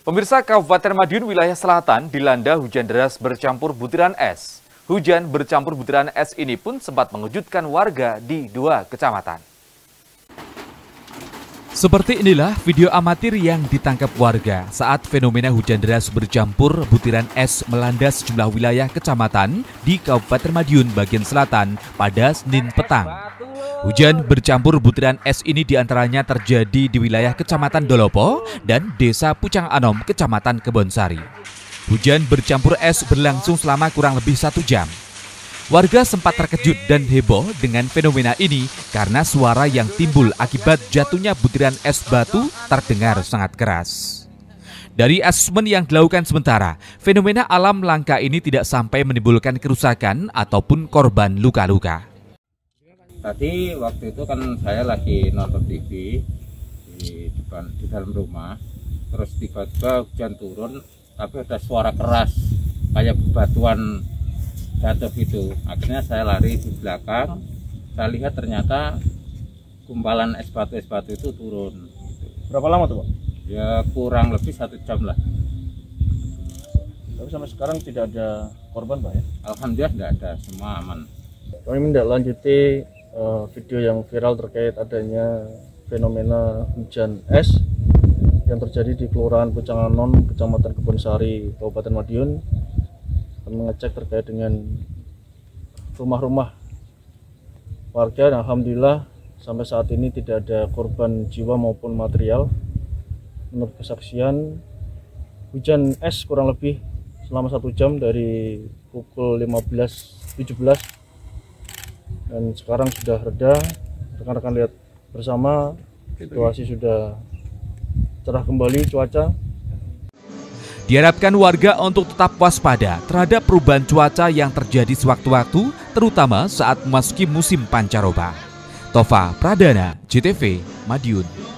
Pemirsa, Kabupaten Madiun wilayah selatan dilanda hujan deras bercampur butiran es. Hujan bercampur butiran es ini pun sempat mengejutkan warga di 2 kecamatan. Seperti inilah video amatir yang ditangkap warga saat fenomena hujan deras bercampur butiran es melanda sejumlah wilayah kecamatan di Kabupaten Madiun bagian selatan pada Senin petang. Hujan bercampur butiran es ini diantaranya terjadi di wilayah Kecamatan Dolopo dan Desa Pucang Anom, Kecamatan Kebonsari. Hujan bercampur es berlangsung selama kurang lebih 1 jam. Warga sempat terkejut dan heboh dengan fenomena ini karena suara yang timbul akibat jatuhnya butiran es batu terdengar sangat keras. Dari asesmen yang dilakukan sementara, fenomena alam langka ini tidak sampai menimbulkan kerusakan ataupun korban luka-luka. Tadi waktu itu kan saya lagi nonton TV di dalam rumah, terus tiba-tiba hujan turun, tapi ada suara keras kayak bebatuan jatuh gitu. Akhirnya saya lari di belakang, saya lihat ternyata gumpalan es batu itu turun. Berapa lama tuh, Pak? Ya kurang lebih 1 jam lah. Tapi sampai sekarang tidak ada korban, Pak, ya? Alhamdulillah tidak ada, semua aman. Kami menindaklanjuti video yang viral terkait adanya fenomena hujan es yang terjadi di Kelurahan Pucang Anom, Kecamatan Kebonsari, Kabupaten Madiun. Kami mengecek terkait dengan rumah-rumah warga dan alhamdulillah sampai saat ini tidak ada korban jiwa maupun material. Menurut kesaksian, hujan es kurang lebih selama 1 jam dari pukul 15.17 dan sekarang sudah reda. Rekan-rekan lihat bersama, situasi sudah cerah kembali cuaca. Diharapkan warga untuk tetap waspada terhadap perubahan cuaca yang terjadi sewaktu-waktu, terutama saat memasuki musim pancaroba. Tova Pradana, JTV, Madiun.